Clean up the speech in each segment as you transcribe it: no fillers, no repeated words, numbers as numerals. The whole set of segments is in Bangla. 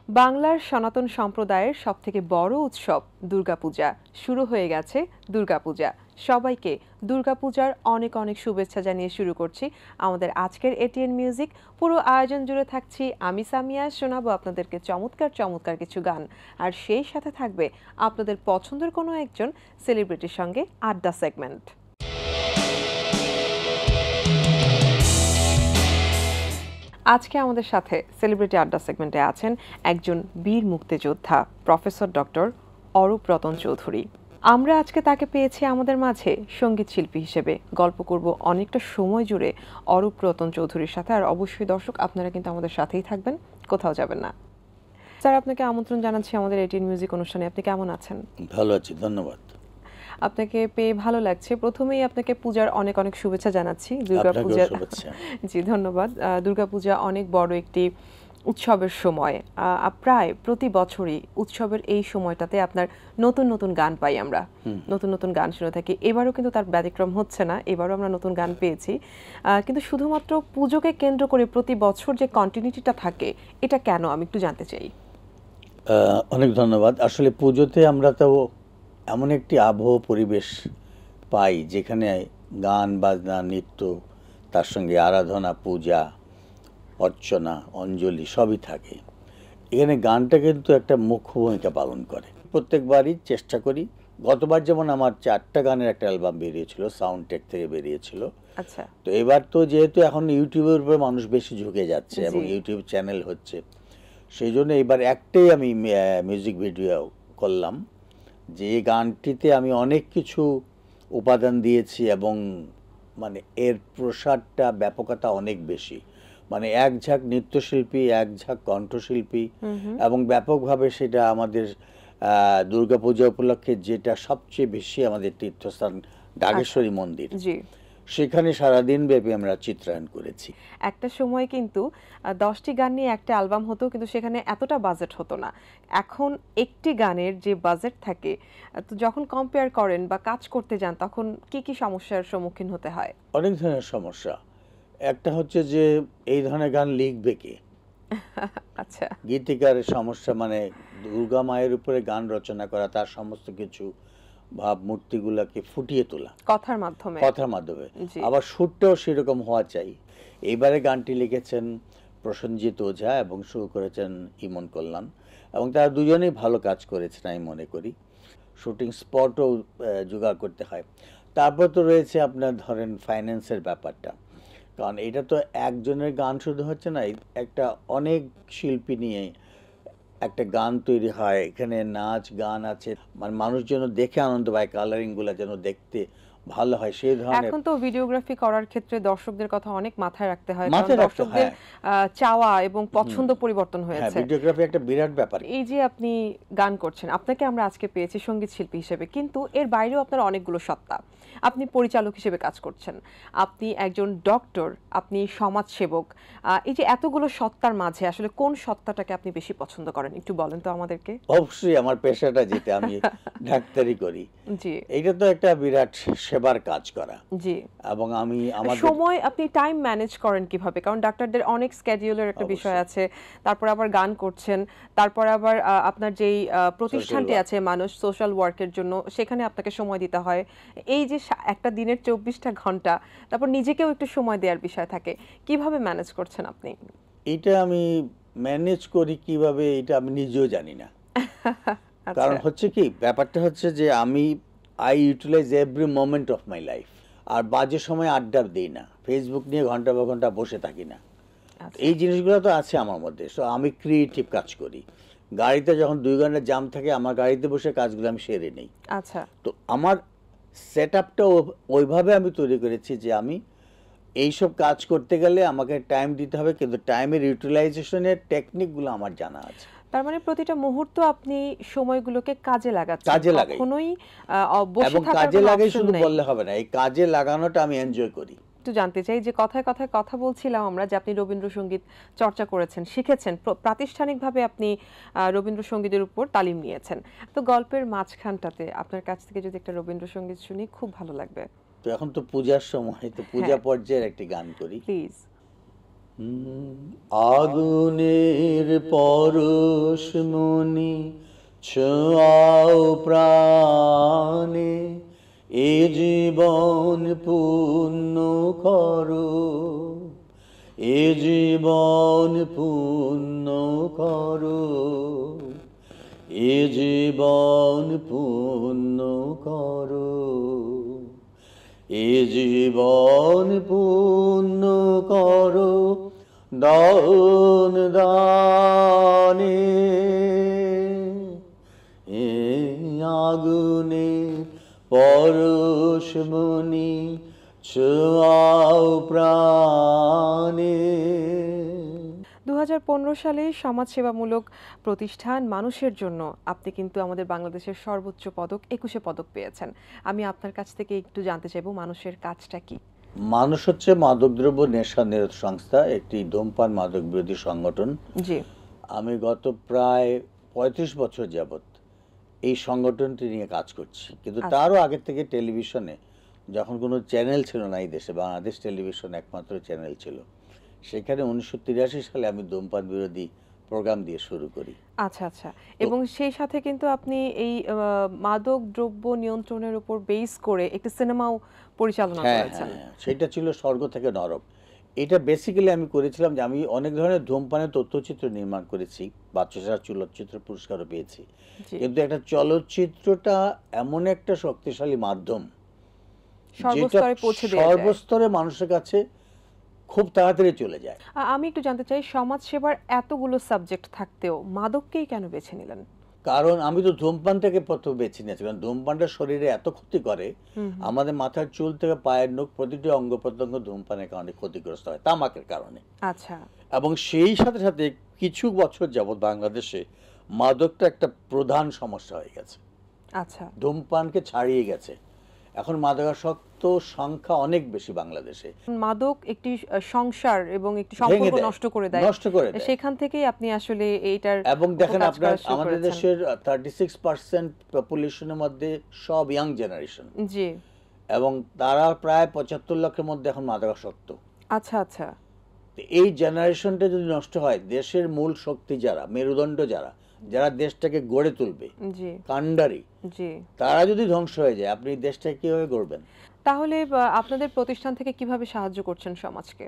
বাংলার সনাতন সম্প্রদায়ের সবথেকে বড় উৎসব দুর্গাপূজা শুরু হয়ে গেছে। দুর্গাপূজা সবাইকে দুর্গাপূজার অনেক অনেক শুভেচ্ছা জানিয়ে শুরু করছি আমাদের আজকের এটিএন মিউজিক। পুরো আয়োজন জুড়ে থাকছি আমি সামিয়া, শোনাবো আপনাদেরকে চমৎকার চমৎকার কিছু গান, আর সেই সাথে থাকবে আপনাদের পছন্দের কোনো একজন সেলিব্রিটির সঙ্গে আড্ডা সেগমেন্ট। আজকে আমাদের সাথে সেলিব্রিটি আড্ডা সেগমেন্টে আছেন একজন বীর মুক্তিযোদ্ধা প্রফেসর ডক্টর অরূপ রতন চৌধুরী। আমরা আজকে তাকে পেয়েছি আমাদের মাঝে সঙ্গীত শিল্পী হিসেবে। গল্প করব অনেকটা সময় জুড়ে অরূপ রতন চৌধুরীর সাথে। আর অবশ্যই দর্শক, আপনারা কিন্তু আমাদের সাথেই থাকবেন, কোথাও যাবেন না। স্যার, আপনাকে আমন্ত্রণ জানাচ্ছি আমাদের এটিএন মিউজিক অনুষ্ঠানে। আপনি কেমন আছেন? ভালো আছি, ধন্যবাদ। আপনাকে পেয়ে ভালো লাগছে। প্রথমেই আপনাকে পূজার অনেক অনেক শুভেচ্ছা জানাচ্ছি। দুর্গাপূজা। জি, ধন্যবাদ। দুর্গাপূজা অনেক বড় একটি উৎসবের সময়। প্রায় প্রতি বছরই উৎসবের এই সময়টাতে আপনার নতুন নতুন গান পাই আমরা, নতুন নতুন গান শুনে থাকি। এবারও কিন্তু তার ব্যতিক্রম হচ্ছে না, এবারও আমরা নতুন গান পেয়েছি। কিন্তু শুধুমাত্র পুজোকে কেন্দ্র করে প্রতি বছর যে কন্টিনিউটিটা থাকে, এটা কেন আমি একটু জানতে চাই। অনেক ধন্যবাদ। আসলে পুজোতে আমরা তো এমন একটি আবহ পরিবেশ পাই যেখানে গান বাজনা নৃত্য, তার সঙ্গে আরাধনা, পূজা অর্চনা, অঞ্জলি সবই থাকে। এখানে গানটা কিন্তু একটা মুখ্য ভূমিকা পালন করে। প্রত্যেকবারই চেষ্টা করি। গতবার যেমন আমার 4টা গানের একটা অ্যালবাম বেরিয়েছিল, সাউন্ড টেক থেকে বেরিয়েছিল। আচ্ছা। তো এবার তো যেহেতু এখন ইউটিউবের উপরে মানুষ বেশি ঝুঁকে যাচ্ছে এবং ইউটিউব চ্যানেল হচ্ছে, সেই জন্য এবার একটাই আমি মিউজিক ভিডিও করলাম, যে এই গানটিতে আমি অনেক কিছু উপাদান দিয়েছি এবং মানে এর প্রসারটা, ব্যাপকতা অনেক বেশি। মানে এক ঝাঁক নৃত্যশিল্পী, এক ঝাঁক কণ্ঠশিল্পী, এবং ব্যাপকভাবে সেটা আমাদের দুর্গাপূজা উপলক্ষে যেটা সবচেয়ে বেশি আমাদের তীর্থস্থান ডাগেশ্বরী মন্দির, সেখানে সারাদিন ব্যাপী আমরা চিত্রায়ন করেছি। একটা সময় কিন্তু 10টি গান নিয়ে একটা অ্যালবাম হতো, কিন্তু সেখানে এতটা বাজেট হতো না। এখন একটি গানের যে বাজেট থাকে, তো যখন কম্পেয়ার করেন বা কাজ করতে যান, তখন কি কি সমস্যার সম্মুখীন হতে হয়? অনেক ধরনের সমস্যা। একটা হচ্ছে যে এই ধরনের গান লিখবে কে? আচ্ছা। গীতিকারের সমস্যা, মানে দুর্গা মায়ের উপরে গান রচনা করা, তার সমস্ত কিছু ভাবমূর্তিগুলোকে ফুটিয়ে তোলা কথার মাধ্যমে। আবার সুরটাও সেরকম হওয়া চাই। এইবারে গানটি লিখেছেন প্রসেনজিৎ ওঝা এবং সুর করেছেন ইমন কল্যাণ, এবং তারা দুজনেই ভালো কাজ করেছেন আমি মনে করি। শুটিং স্পটও জোগাড় করতে হয়। তারপর তো রয়েছে আপনার ধরেন ফাইন্যান্সের ব্যাপারটা, কারণ এটা তো একজনের গান শুধু হচ্ছে না, একটা অনেক শিল্পী নিয়ে একটা গান তৈরি হয়। এখানে নাচ গান আছে, মানে মানুষ যেন দেখে আনন্দ পায়, কালারিংগুলো যেন দেখতে ভালো হয় সেই ধরনের। এখন তো ভিডিওগ্রাফি করার ক্ষেত্রে দর্শকদের কথা অনেক মাথায় রাখতে হয়, কারণ দর্শকদের চাওয়া এবং পছন্দ পরিবর্তন হয়েছে। ভিডিওগ্রাফি একটা বিরাট ব্যাপার। এই যে আপনি গান করছেন, আপনাকে আমরা আজকে পেয়েছি সঙ্গীত শিল্পী হিসেবে, কিন্তু এর বাইরেও আপনার অনেকগুলো সত্তা। আপনি পরিচালক হিসেবে কাজ করছেন, আপনি একজন ডক্টর, আপনি সমাজসেবক। এই যে এতগুলো সত্তার মাঝে আসলে কোন সত্তাটাকে আপনি বেশি পছন্দ করেন, একটু বলেন তো আমাদেরকে। অবশ্যই আমার পেশাটা যেটা, আমি ডাক্তারি করি, জি, এটা তো একটা বিরাট সেবার কাজ করা। জি। এবং আমি আমাদের সময়, আপনি টাইম ম্যানেজ করেন কিভাবে? কারণ ডাক্তারদের অনেক স্কেডিউলের একটা বিষয় আছে, তারপর আবার গান করছেন, তারপর আবার আপনার যেই প্রতিষ্ঠানটি আছে মানুষ সোশ্যাল ওয়ার্কের জন্য, সেখানে আপনাকে সময় দিতে হয়। এই যে একটা দিনের 24টা ঘন্টা, তারপর নিজেকেও একটু সময় দেওয়ার বিষয় থাকে, কিভাবে ম্যানেজ করছেন আপনি? এটা আমি ম্যানেজ করি কিভাবে, এটা আমি নিজেও জানি না। কারণ হচ্ছে কি, ব্যাপারটা হচ্ছে যে আমি I utilise every moment of my life. আর বাজে সময় আড্ডা দিই না, ফেসবুক নিয়ে ঘন্টা বা ঘন্টা বসে থাকি না। এই জিনিসগুলো তো আছে আমার মধ্যে। সো আমি ক্রিয়েটিভ কাজ করি। গাড়িতে যখন 2 ঘন্টা জ্যাম থাকে, আমার গাড়িতে বসে কাজগুলো আমি সেরে নেই। আচ্ছা। তো আমার সেট আপটা ওইভাবে আমি তৈরি করেছি যে আমি এইসব কাজ করতে গেলে আমাকে টাইম দিতে হবে, কিন্তু টাইমের ইউটিলাইজেশনের টেকনিকগুলো আমার জানা আছে। তার মানে প্রতিটা মুহূর্ত আপনি সময়গুলোকে কাজে লাগাচ্ছেন, কখনোই বসে থাকার কোনো অপশন নেই। কাজে লাগাই শুধু বললে হবে না, এই কাজে লাগানোটা আমি এনজয় করি। একটু জানতে চাই যে কথায় কথায় কথা বলছিলাম আমরা যে আপনি রবীন্দ্রসঙ্গীত চর্চা করেছেন, শিখেছেন, প্রাতিষ্ঠানিকভাবে আপনি রবীন্দ্রসঙ্গীতের উপর তালিম নিয়েছেন। তো গল্পের মাঝখানটাতে আপনার কাছ থেকে যদি একটা রবীন্দ্রসঙ্গীত শুনি, খুব ভালো লাগবে। তো এখন তো পূজার সময়, তো পূজা পর্যায়ের একটি গান করি, প্লিজ। আগুনের পরশমণি ছোঁয়াও প্রাণে, এ জীবন পূর্ণ করো, এ জীবন পূর্ণ করো, এ জীবন পূর্ণ করো, এ জীবন পূর্ণ করো দান দানে, এ আগুনে পরশমণি ছোঁয়াও প্রাণে। 2015 সালে সমাজসেবামূলক প্রতিষ্ঠান মানুষের জন্য আপনি কিন্তু আমাদের বাংলাদেশের সর্বোচ্চ পদক 21 পদক পেয়েছেন। আমি আপনার কাছ থেকে একটু জানতে চাইবো মানুষের কাজটা কি? মানুষ হচ্ছে মাদকদ্রব্য নেশা নিরোধ সংস্থা, একটি ধূমপান মাদক বিরোধী সংগঠন। জি। আমি গত প্রায় 35 বছর যাবত এই সংগঠনটি নিয়ে কাজ করছি, কিন্তু তারও আগে থেকে টেলিভিশনে, যখন কোনো চ্যানেল ছিল না এই দেশে, বাংলাদেশ টেলিভিশন একমাত্র চ্যানেল ছিল, সেখানে 1983 সালে আমি ধূমপান বিরোধী প্রোগ্রাম দিয়ে শুরু করি। আচ্ছা আচ্ছা। এবং সেই সাথে কিন্তু আপনি এই মাদক দ্রব্য নিয়ন্ত্রণের উপর বেস করে একটি সিনেমাও পরিচালনা করেছেন। হ্যাঁ, সেটা ছিল স্বর্গ থেকে নরক। এটা বেসিক্যালি আমি করেছিলাম যে আমি অনেক ধরনের ধূমপানের তথ্যচিত্র নির্মাণ করেছি, বাচ্চারা চলচ্চিত্র পুরস্কারও পেয়েছি, কিন্তু একটা চলচ্চিত্রটা এমন একটা শক্তিশালী মাধ্যম যেটা সর্বস্তরে মানুষের কাছে খুব তাড়াতাড়ি চলে যায়। আমি একটু জানতে চাই, সমাজ সেবার এতগুলো সাবজেক্ট থাকতেও মাদককেই কেন বেছে নিলেন? কারণ আমি তো ধূমপান থেকে প্রথম বেছে নিয়েছি, কারণ ধূমপানটা শরীরে এত ক্ষতি করে, আমাদের মাথার চুল থেকে পায়ের নখ প্রতিটি অঙ্গ প্রত্যঙ্গ ধূমপানের কারণে ক্ষতিগ্রস্ত হয়, তামাকের কারণে। আচ্ছা। এবং সেই সাথে সাথে কিছু বছর যাবত বাংলাদেশে মাদকটা একটা প্রধান সমস্যা হয়ে গেছে। আচ্ছা। ধূমপানকে ছাড়িয়ে গেছে, এখন মাদকাসক্ত সংখ্যা অনেক বেশি বাংলাদেশে। মাদক একটি সংসার এবং একটি সম্পর্ক নষ্ট করে দেয়, সেখান থেকেই আপনি আসলে এইটার। এবং দেখেন আপনার আমাদের দেশের 36% পপুলেশনের মধ্যে সব ইয়াং জেনারেশন। জি। এবং তারা প্রায় 75 লক্ষের মধ্যে এখন মাদকাসক্ত। আচ্ছা আচ্ছা। এই জেনারেশনটা যদি নষ্ট হয়, দেশের মূল শক্তি যারা, মেরুদণ্ড যারা, যারা দেশটাকে গড়ে তুলবে, কান্ডারি, তারা যদি ধ্বংস হয়ে যায়, আপনি দেশটাকে কিভাবে গড়বেন? তাহলে আপনাদের প্রতিষ্ঠান থেকে কিভাবে সাহায্য করছেন সমাজকে?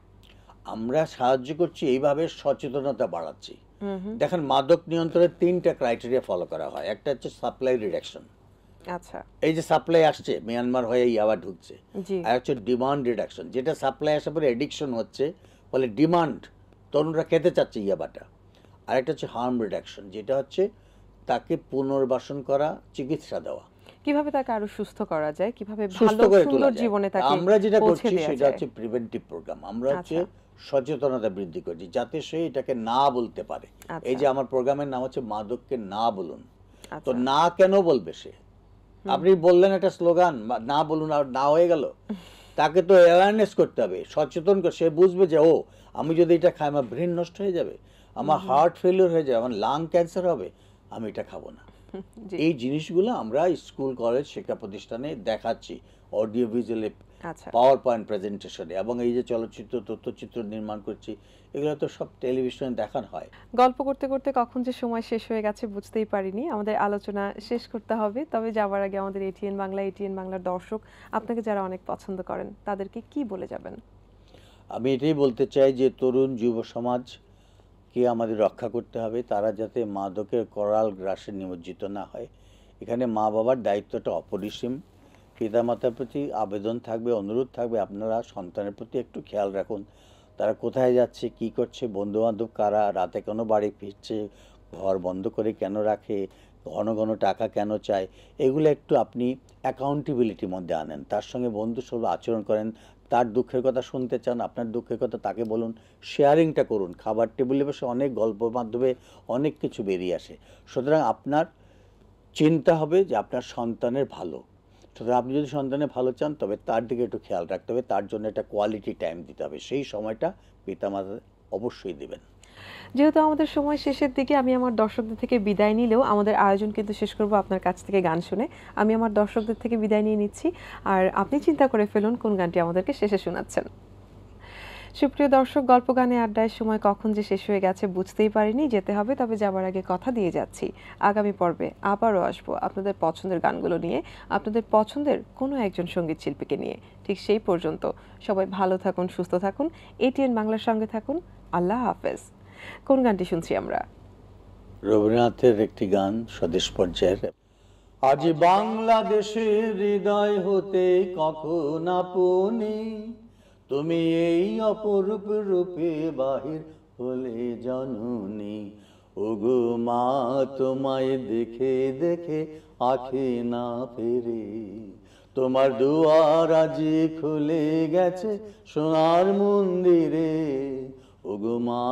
আমরা সাহায্য করছি এইভাবে, সচেতনতা বাড়াচ্ছি। দেখেন, মাদক নিয়ন্ত্রণের 3টা ক্রাইটেরিয়া ফলো করা হয়। একটা হচ্ছে সাপ্লাই রিডাকশন। আচ্ছা। এই যে সাপ্লাই আসছে, মিয়ানমার হয়ে ইয়াবা ঢুকছে। আর হচ্ছে ডিমান্ড রিডাকশন, যেটা সাপ্লাই আসার পরে এডিকশন হচ্ছে, ফলে ডিমান্ড, তরুণরা খেতে চাচ্ছে ইয়াবাটা। আর একটা হচ্ছে হার্ম রিডাকশন, যেটা হচ্ছে তাকে পুনর্বাসন করা, চিকিৎসা দেওয়া, কিভাবে তাকে আরো সুস্থ করা যায়, কিভাবে ভালো সুন্দর জীবনে তাকে। আমরা যেটা করছি সেটা হচ্ছে প্রিভেন্টিভ প্রোগ্রাম। আমরা হচ্ছে সচেতনতা বৃদ্ধি করছি যাতে সে এটাকে না বলতে পারে। এই যে আমার প্রোগ্রামের নাম হচ্ছে মাদককে না বলুন। তো না কেন বলবে সে? আপনি বললেন একটা স্লোগান, না বলুন, আর না হয়ে গেল। তাকে তো অ্যাওয়ারনেস করতে হবে, সচেতন করে, সে বুঝবে যে ও, আমি যদি এটা খাই আমার ব্রেন নষ্ট হয়ে যাবে, আমার হার্ট ফেলিওর হয়ে যাবে, আমার লাং ক্যান্সার হবে, আমি এটা খাবো না। এই জিনিসগুলো আমরা স্কুল, কলেজ, শিক্ষা প্রতিষ্ঠানে দেখাচ্ছি, অডিও ভিজুয়ালে, পাওয়ার পয়েন্ট প্রেজেন্টেশনে, এবং এই যে চলচ্চিত্র, তথ্যচিত্র নির্মাণ করছি, এগুলো তো সব টেলিভিশনে দেখানো হয়। গল্প করতে করতে কখন যে সময় শেষ হয়ে গেছে বুঝতেই পারিনি। আমাদের আলোচনা শেষ করতে হবে, তবে যাওয়ার আগে আমাদের ATN বাংলার দর্শক, আপনাকে যারা অনেক পছন্দ করেন, তাদেরকে কি বলে যাবেন? আমি এটাই বলতে চাই যে তরুণ যুব সমাজকে আমাদের রক্ষা করতে হবে, তারা যাতে মাদকের করাল গ্রাসে নিমজ্জিত না হয়। এখানে মা বাবার দায়িত্বটা অপরিসীম। পিতামাতার প্রতি আবেদন থাকবে, অনুরোধ থাকবে, আপনারা সন্তানের প্রতি একটু খেয়াল রাখুন, তারা কোথায় যাচ্ছে, কি করছে, বন্ধুবান্ধব কারা, রাতে কেন বাড়ি ফিরছে, ঘর বন্ধ করে কেন রাখে, ঘন ঘন টাকা কেন চায়, এগুলো একটু আপনি অ্যাকাউন্টেবিলিটির মধ্যে আনেন। তার সঙ্গে বন্ধুসুলভ আচরণ করেন, তার দুঃখের কথা শুনতে চান, আপনার দুঃখের কথা তাকে বলুন, শেয়ারিংটা করুন। খাবার টেবিলে বসে অনেক গল্পের মাধ্যমে অনেক কিছু বেরিয়ে আসে। সুতরাং আপনার চিন্তা হবে যে আপনার সন্তানের ভালো। সুতরাং আপনি যদি সন্তানের ভালো চান, তবে তার দিকে একটু খেয়াল রাখতে হবে, তার জন্য একটা কোয়ালিটি টাইম দিতে হবে। সেই সময়টা পিতামাতা অবশ্যই দেবেন। যেহেতু আমাদের সময় শেষের দিকে, আমি আমার দর্শকদের থেকে বিদায় নিলেও আমাদের আয়োজন কিন্তু শেষ করব আপনার কাছ থেকে গান শুনে। আমি আমার দর্শকদের থেকে বিদায় নিয়ে নিচ্ছি, আর আপনি চিন্তা করে ফেলুন কোন গানটি আমাদেরকে শেষে শোনাচ্ছেন। সুপ্রিয় দর্শক, গল্প গানে আড্ডায় সময় কখন যে শেষ হয়ে গেছে বুঝতেই পারিনি। যেতে হবে, তবে যাবার আগে কথা দিয়ে যাচ্ছি আগামী পর্বে আবারও আসবো আপনাদের পছন্দের গানগুলো নিয়ে, আপনাদের পছন্দের কোনো একজন সঙ্গীত শিল্পীকে নিয়ে। ঠিক সেই পর্যন্ত সবাই ভালো থাকুন, সুস্থ থাকুন, এটিএন বাংলার সঙ্গে থাকুন। আল্লাহ হাফেজ। কোন গানটি শুনছি আমরা? রবীন্দ্রনাথের একটি গান, স্বদেশ পর্যায়ের। আজ বাংলাদেশের হৃদয় হতে কখন আপনি তুমি এই অপরূপ রূপে বাহির হলে জননী। ওগো মা, তোমায় দেখে দেখে আঁখি না ফেরে, তোমার দুয়ার আজি খুলে গেছে সোনার মন্দিরে। ওগো মা,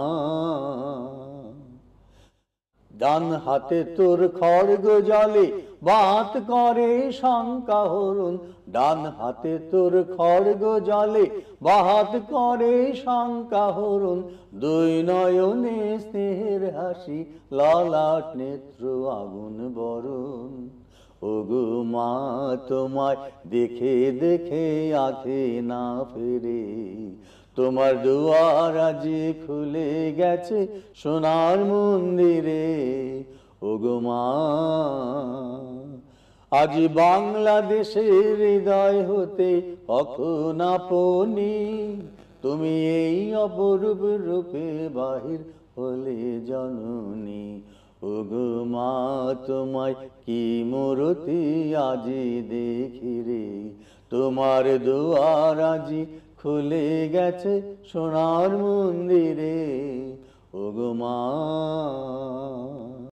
ডান হাতে তোর খড়গ জলে বাত করে শঙ্কা হরণ, ডান হাতে তোর খড়গ জলে বাত করে শঙ্কা হরণ, দুই নয়নে স্নেহের হাসি, ললাট নেত্র আগুন বরণ। ওগো মা, তোমায় দেখে দেখে আঁখি না ফেরে, তোমার দুয়ার আজি খুলে গেছে সোনার মন্দিরে। ওগো মা, আজ বাংলাদেশের হৃদয় হতে কখন আপনি তুমি এই অপরূপ রূপে বাহির হলে জননী। ওগো মা, তোমায় কি মূরতি আজি দেখি রে, তোমার দুয়ার আজি খুলে গেছে সোনার মন্দিরে। ওগো মা।